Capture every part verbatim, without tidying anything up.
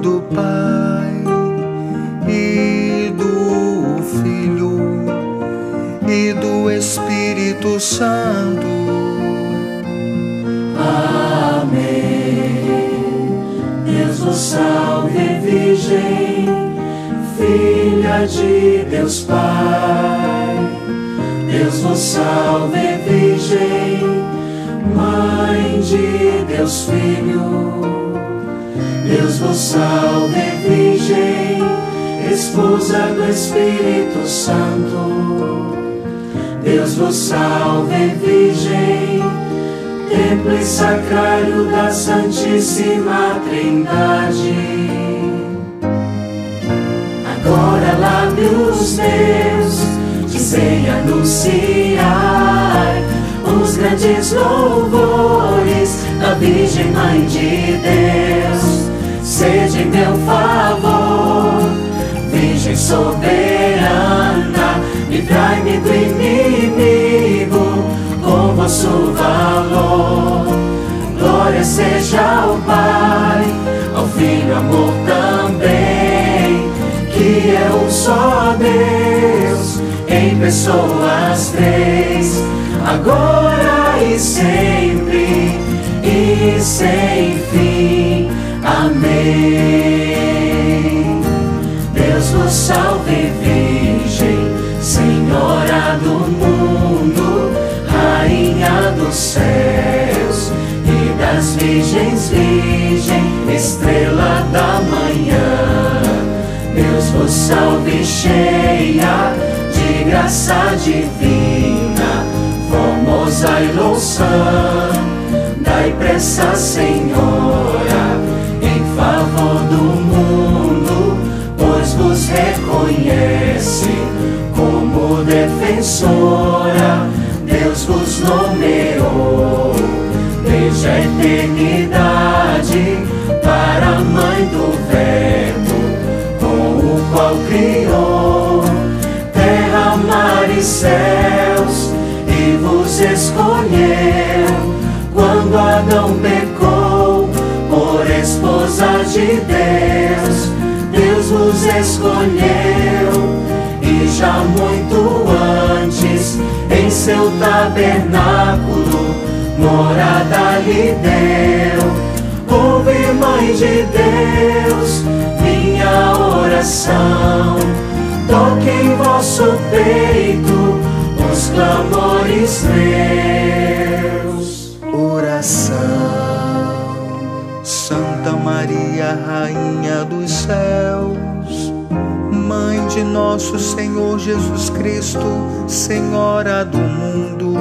do Pai e do Filho e do Espírito Santo. Amém. Deus vos salve, Virgem, filha de Deus Pai. Deus vos salve, Virgem, mãe de Deus Filho. Deus vos salve, Virgem, esposa do Espírito Santo. Deus vos salve, Virgem, templo e sacrário da Santíssima Trindade. Agora lábios meus dizem anunciar os grandes louvores da Virgem Mãe de Deus. Sede em meu favor, Virgem soberana, livrai-me do inimigo com vosso valor. Glória seja ao Pai, ao Filho, amor também, que é um só Deus, em pessoas três, agora e sempre e sem fim. Amém. Deus vos salve, Virgem, Senhora do mundo, Rainha dos céus e das virgens, Virgem, estrela da manhã. Deus vos salve, cheia de graça divina, formosa e louçã, dai pressa, Senhora, em favor do mundo, pois vos reconhece como defensora. Deus vos nomeou desde a eternidade para a mãe do Verbo, com o qual criou terra, mar e céus, e vos escolheu quando Adão pecou por esposa de Deus. Deus vos escolheu e já muito antes em seu tabernáculo morada lhe deu. Ouve, Mãe de Deus, minha oração, toque em vosso peito os clamores meus. Oração. Santa Maria, Rainha dos céus, Mãe de nosso Senhor Jesus Cristo, Senhora do mundo,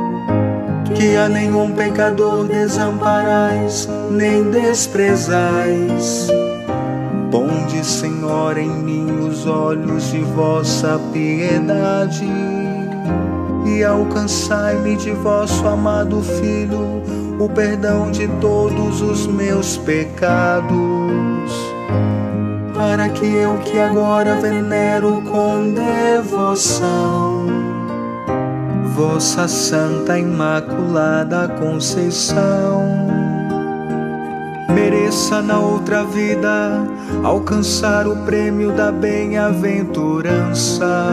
que a nenhum pecador desamparais, nem desprezais. Ponde, Senhora, em mim os olhos de vossa piedade e alcançai-me de vosso amado Filho o perdão de todos os meus pecados, para que eu que agora venero com devoção vossa Santa Imaculada Conceição, mereça na outra vida alcançar o prêmio da bem-aventurança,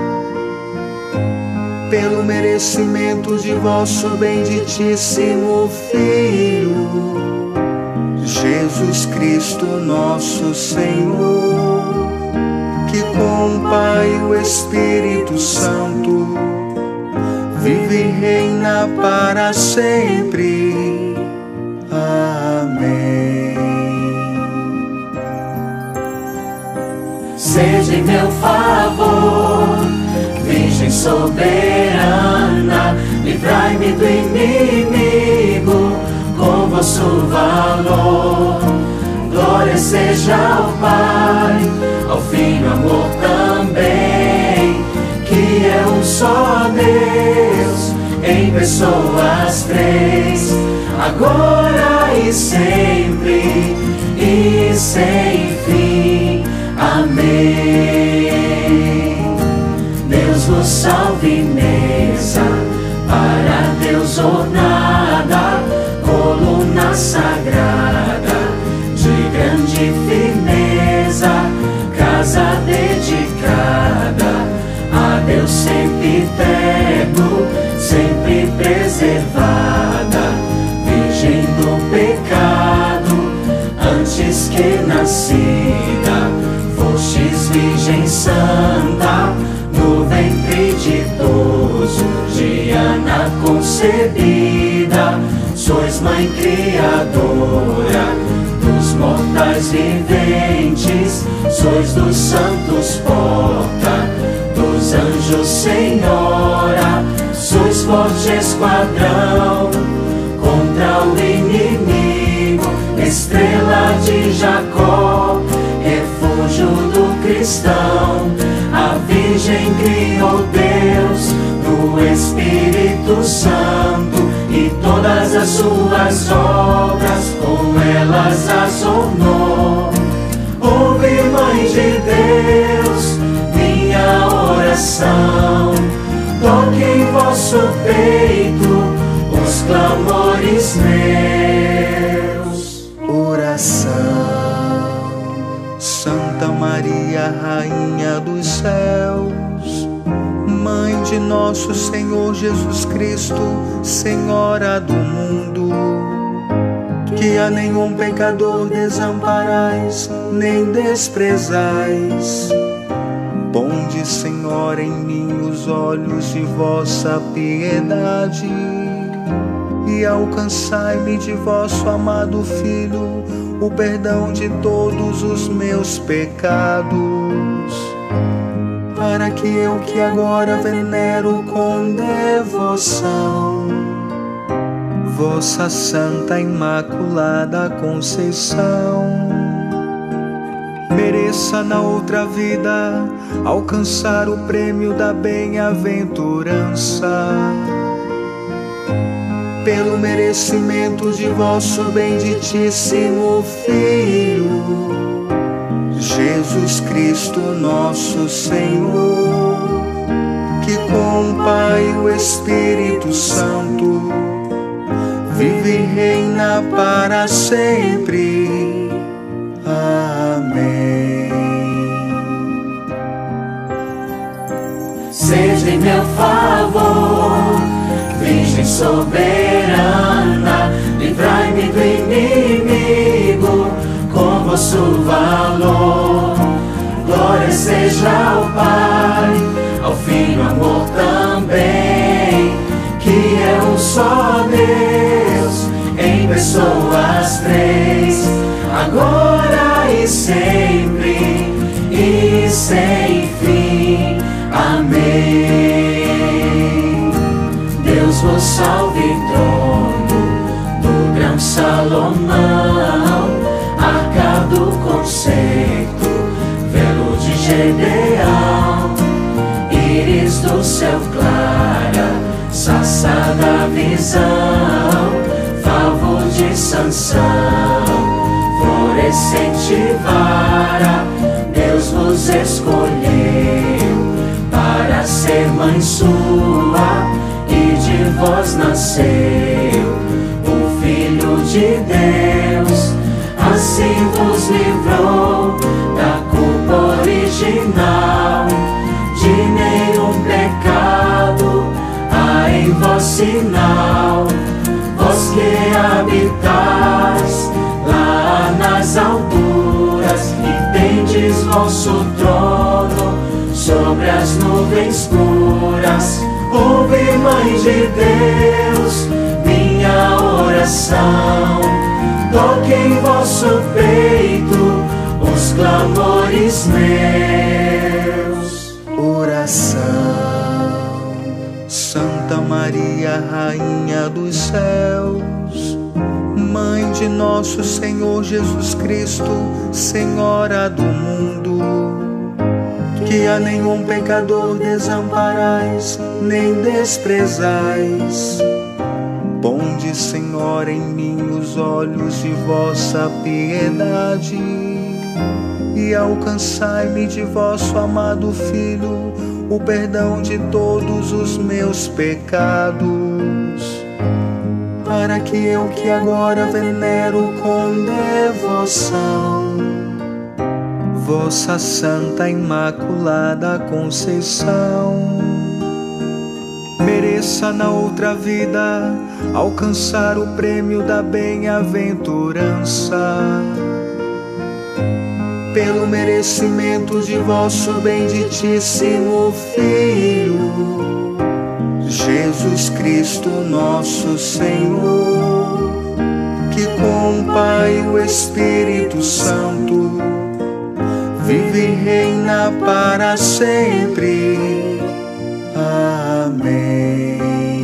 pelo merecimento de vosso benditíssimo Filho, Jesus Cristo nosso Senhor, que com o Pai e o Espírito Santo vive e reina para sempre. Amém. Seja em meu favor, Virgem soberana, livrai-me do inimigo com vosso valor. Glória seja ao Pai, ao Filho, amor também, que é um só Deus, em pessoas três, agora e sempre e sem fim. Amém. Deus vos salve, mesa para Deus ornada, coluna sagrada de grande firmeza. eterno, sempre preservada, virgem do pecado, antes que nascida, fostes virgem santa, no ventre ditoso, de Ana concebida, sois mãe criadora dos mortais viventes, sois dos santos porta, dos anjos senhora, sois forte esquadrão contra o inimigo, estrela de Jacó, refúgio do cristão. A Virgem criou Deus no Espírito Santo, e todas as suas obras com elas as ornou. Ouve, Mãe de Deus, minha oração, toque em vosso peito os clamores meus. Oração. Santa Maria, Rainha dos céus, Mãe de nosso Senhor Jesus Cristo, Senhora do mundo, que a nenhum pecador desamparais, nem desprezais. Ponde, Senhora, em mim os olhos de vossa piedade, e alcançai-me de vosso amado Filho o perdão de todos os meus pecados, para que eu que agora venero com devoção vossa Santa Imaculada Conceição, mereça na outra vida alcançar o prêmio da bem-aventurança, pelo merecimento de vosso benditíssimo Filho, Jesus Cristo nosso Senhor, que com o Pai e o Espírito Santo vive e reina para sempre. Amém. Seja em meu favor, Virgem soberana, livrai-me do inimigo com vosso valor. Glória seja ao Pai, ao Filho, amor também, que é um só Deus, em pessoas três, agora e sempre, e sem fim. Amém. Deus vos salve, trono do grão Salomão, arca do conceito, velo de Gedeão, íris do céu clara, sarça da visão, favor de Sansão, florescente vara. Deus vos escolheu para ser mãe sua, e de vós nasceu o Filho de Deus. Assim vos livrou da culpa original, de nenhum pecado há em vós sinal. Vós que habitais lá nas alturas, e tendes vosso trono sobre as nuvens puras. Ouve, Mãe de Deus, minha oração, toque em vosso peito os clamores meus. Oração. Santa Maria, Rainha dos céus, Mãe de nosso Senhor Jesus Cristo, Senhora do mundo, que a nenhum pecador desamparais, nem desprezais. Ponde, Senhora, em mim os olhos de vossa piedade, e alcançai-me de vosso amado Filho o perdão de todos os meus pecados, para que eu que agora venero com devoção vossa Santa Imaculada Conceição, mereça na outra vida alcançar o prêmio da bem-aventurança. Pelo merecimento de vosso benditíssimo Filho, Jesus Cristo nosso Senhor, que com o Pai e o Espírito Santo vive e reina para sempre. Amém.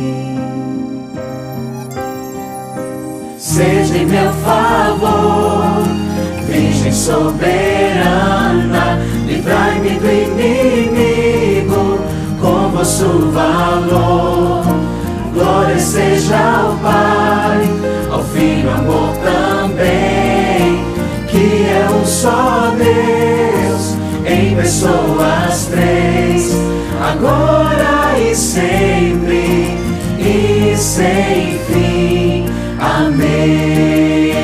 Seja em meu favor, Virgem soberana, livrai-me do inimigo com vosso valor. Glória seja ao Pai, ao Filho, amor também, que é um só Deus, em pessoas três, agora e sempre, e sem fim. Amém.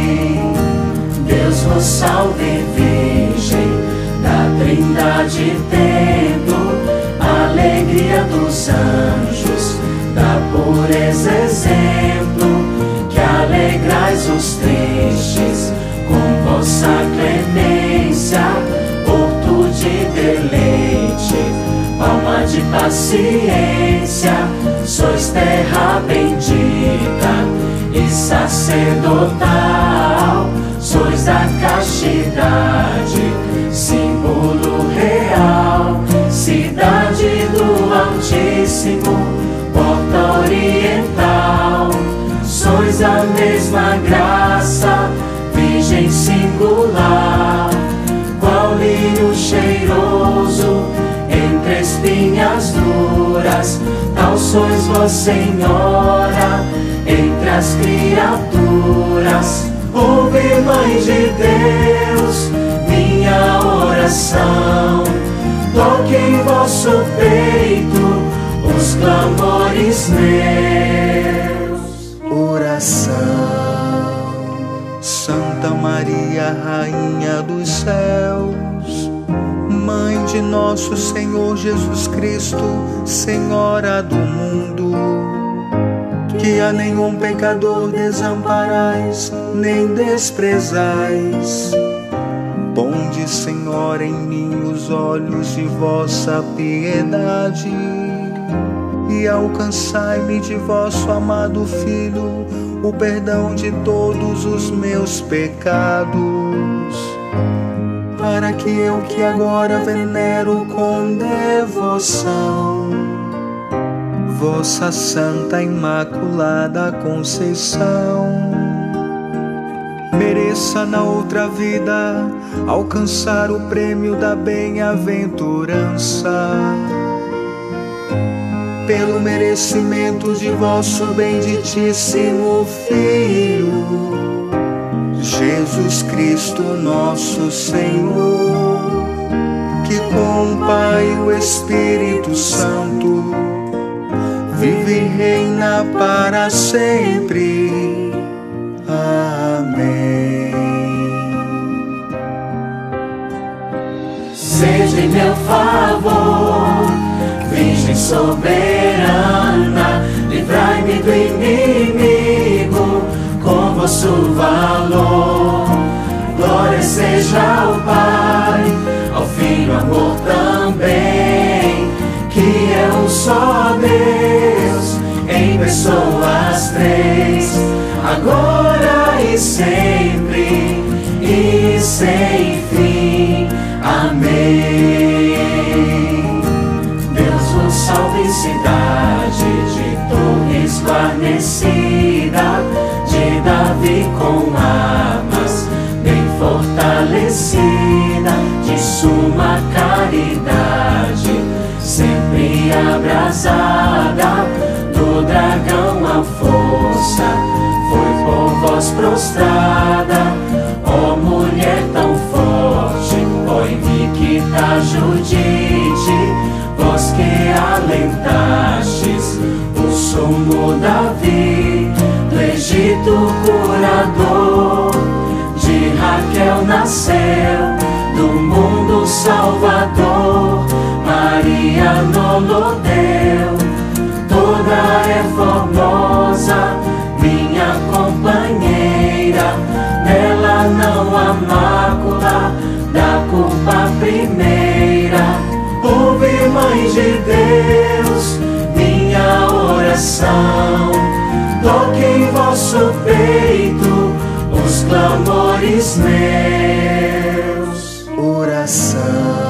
Deus vos salve, Virgem da Trindade, tendo a alegria dos anjos, da pureza exemplo, que alegrais os tristes com vossa clemência, porto de deleite, palma de paciência, sois terra bendita e sacerdotal, sois da castidade, símbolo real, cidade do Altíssimo, porta oriental, sois a mesma graça, Virgem singular, qual lírio cheiroso entre espinhas duras, tal sois vós, Senhora, entre as criaturas. Ouve, Mãe de Deus, minha oração, toque em vosso peito os clamores meus. Oração. Santa Maria, Rainha dos céus, Mãe de nosso Senhor Jesus Cristo, Senhora do mundo, que a nenhum pecador desamparais, nem desprezais. Ponde, Senhora, em mim os olhos de vossa piedade, e alcançai-me de vosso amado Filho o perdão de todos os meus pecados, para que eu que agora venero com devoção vossa Santa Imaculada Conceição, mereça na outra vida alcançar o prêmio da bem-aventurança. Pelo merecimento de vosso benditíssimo Filho, Jesus Cristo nosso Senhor, que com o Pai e o Espírito Santo vive e reina para sempre. Amém. Seja em meu favor, Virgem soberana, livrai-me do inimigo com vosso valor. Glória seja ao Pai, ao Filho, amor também, que é um só Deus, em pessoas três, agora e sempre, e sem fim. Amém. Deus vos salve, cidade de torres guarnecida, de Davi com armas bem fortalecida, de suma caridade, sempre abrasada, do dragão a força foi por vós prostrada. Ó mulher tão forte, ó invicta Judite, vós que alentastes o sumo Davi, do Egito curador, de Raquel nasceu, do mundo salvador. Maria nolo deu, toda toque em vosso peito os clamores meus. Oração.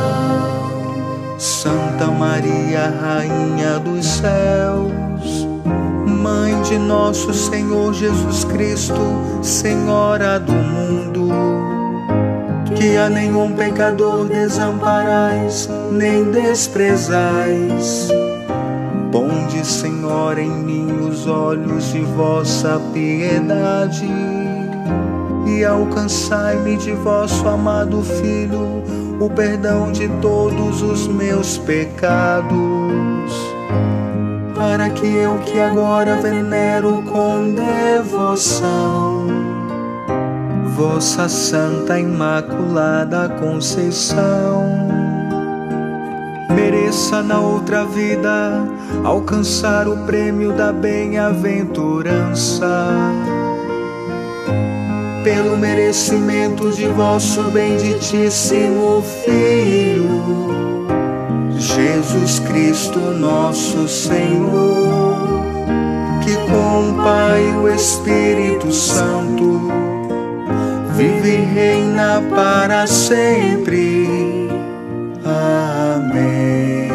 Santa Maria, Rainha dos céus, Mãe de nosso Senhor Jesus Cristo, Senhora do mundo, que a nenhum pecador desamparais, nem desprezais. Ponde, Senhora, em mim os olhos de vossa piedade e alcançai-me de vosso amado Filho o perdão de todos os meus pecados, para que eu que agora venero com devoção vossa Santa Imaculada Conceição, mereça na outra vida alcançar o prêmio da bem-aventurança, pelo merecimento de vosso benditíssimo Filho, Jesus Cristo nosso Senhor, que com o Pai e o Espírito Santo vive e reina para sempre. Amém.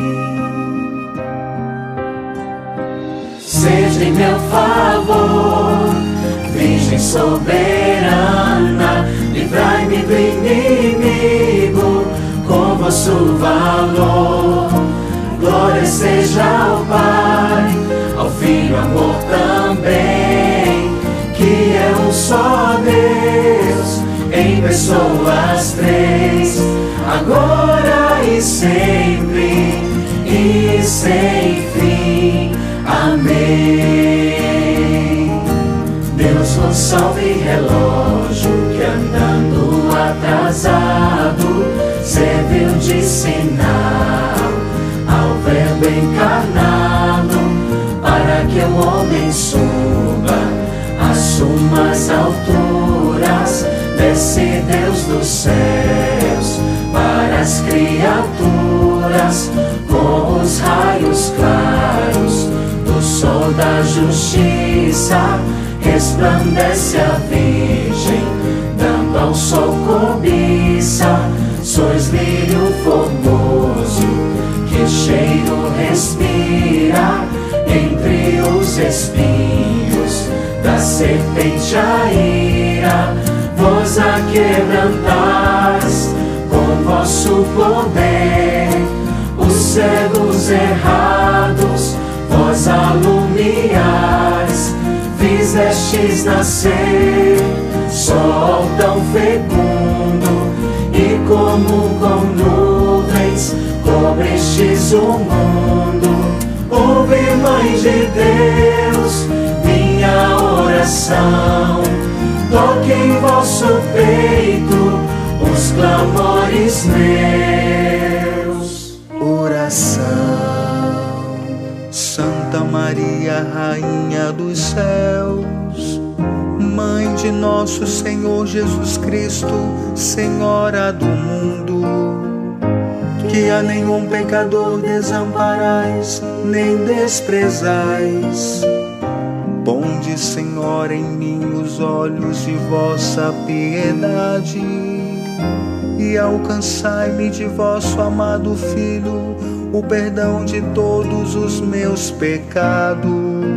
Seja em meu favor, Virgem soberana, livrai-me do inimigo com vosso valor. Glória seja ao Pai, ao Filho, amor também, que é um só Deus, em pessoas três, agora e sempre, e sem fim. Amém. Deus nos salve, relógio que andando atrasado serviu de sinal ao Verbo encarnado, para que o homem suba às sumas alturas. Desce Deus dos céus para as criaturas, com os raios claros do sol da justiça. Resplandece a Virgem, dando ao sol cobiça. Sois lírio formoso, que cheiro respira entre os espinhos da serpente a ira. Vós a quebrantais com vosso poder, os cegos errados vós alumiais. Fizestes nascer sol tão fecundo, e como com nuvens cobrestes o mundo. Ouve, Mãe de Deus, minha oração, toque em vosso peito os clamores meus. Oração. Santa Maria, Rainha dos céus, Mãe de nosso Senhor Jesus Cristo, Senhora do mundo, que a nenhum pecador desamparais, nem desprezais. Ponde, Senhora, em mim os olhos de vossa piedade e alcançai-me de vosso amado Filho o perdão de todos os meus pecados,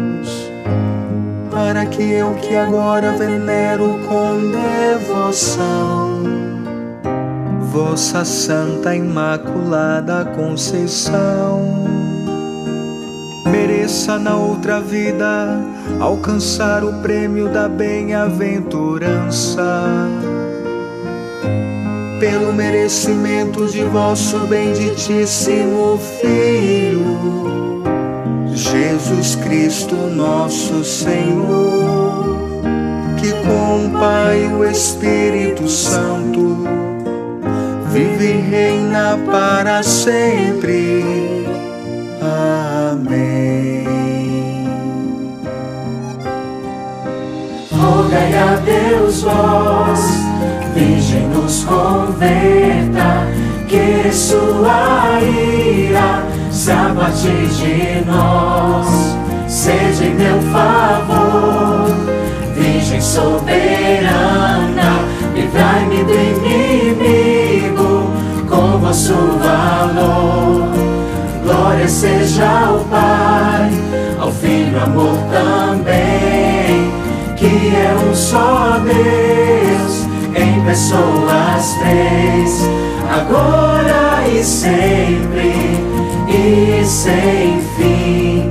para que eu que agora venero com devoção vossa Santa Imaculada Conceição, mereça na outra vida alcançar o prêmio da bem-aventurança, pelo merecimento de vosso benditíssimo Filho, Jesus Cristo nosso Senhor, que com o Pai e o Espírito Santo vive e reina para sempre. Amém. Rogai a Deus vós, Virgem, nos converta, que sua ira se a partir de nós, intercede em meu favor. Virgem soberana, livrai-me do inimigo com vosso valor. Glória seja ao Pai, ao Filho, amor também, que é um só Deus, em pessoas três, agora e sempre, e sem fim.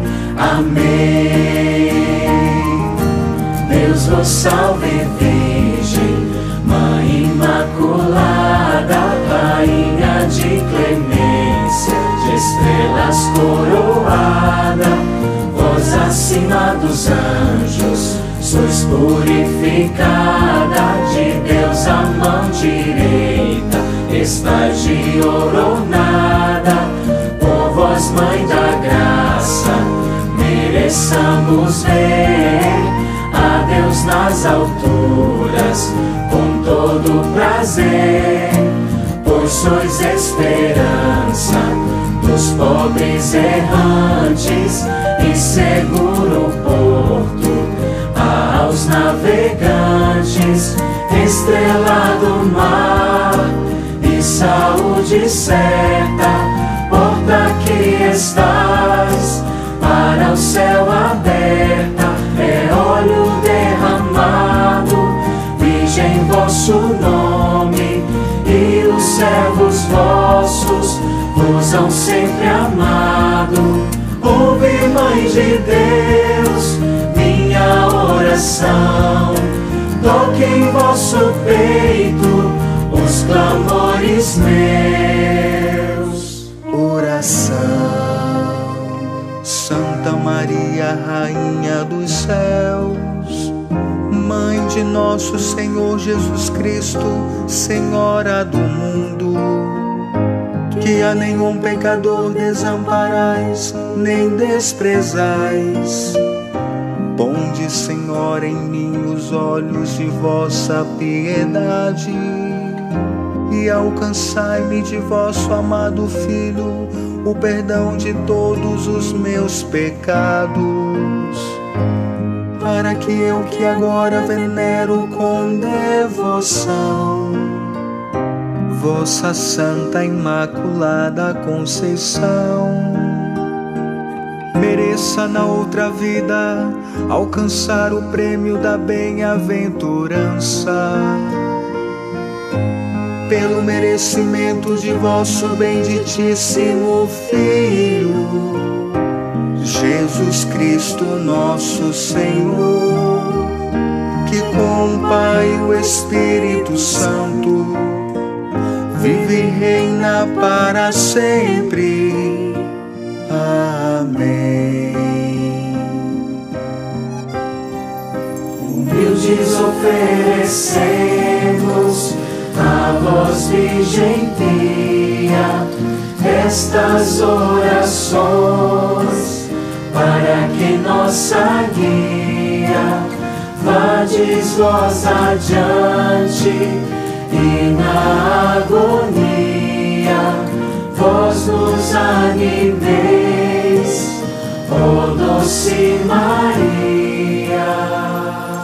Amém. Deus vos salve, Virgem, Mãe Imaculada, Rainha de clemência, de estrelas coroada. Vós acima dos anjos sois purificada, de Deus a mão direita estáis de ornada. Por vós, Mãe da graça, mereçamos ver a Deus nas alturas com todo prazer. Pois sois esperança dos pobres errantes e seguro porto aos navegantes, estrela do mar e saúde certa, porta que estás para o céu aberta, é óleo derramado, Virgem vosso nome, e os servos vossos vos hão sempre amado. Ouve, Mãe de Deus, minha oração, toque em vosso peito os clamores meus. Oração. Santa Maria, Rainha dos céus, Mãe de nosso Senhor Jesus Cristo, Senhora do mundo, que a nenhum pecador desamparais, nem desprezais. Ponde, Senhor, em mim os olhos de vossa piedade e alcançai-me de vosso amado Filho o perdão de todos os meus pecados, para que eu que agora venero com devoção vossa Santa Imaculada Conceição, mereça na outra vida alcançar o prêmio da bem-aventurança, pelo merecimento de vosso benditíssimo Filho, Jesus Cristo nosso Senhor, que com o Pai e o Espírito Santo vive e reina para sempre. Amém. Humildes oferecemos a vós, Virgem pia, estas orações, para que nossa guia vades vós adiante, e na agonia vós nos animeis, ó doce Maria.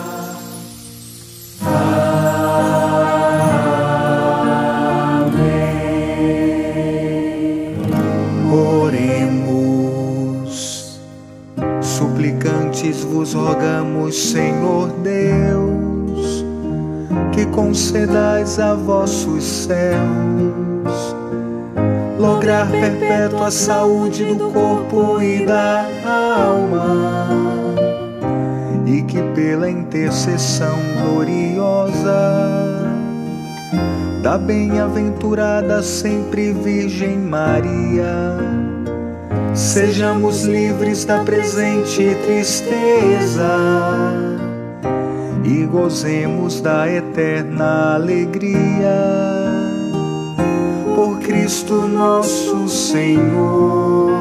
Suplicantes vos rogamos, Senhor Deus, que concedais a vossos servos lograr perpétua saúde do corpo e da alma, e que pela intercessão gloriosa da bem-aventurada sempre Virgem Maria, sejamos livres da presente tristeza e gozemos da eterna alegria. Por Cristo nosso Senhor.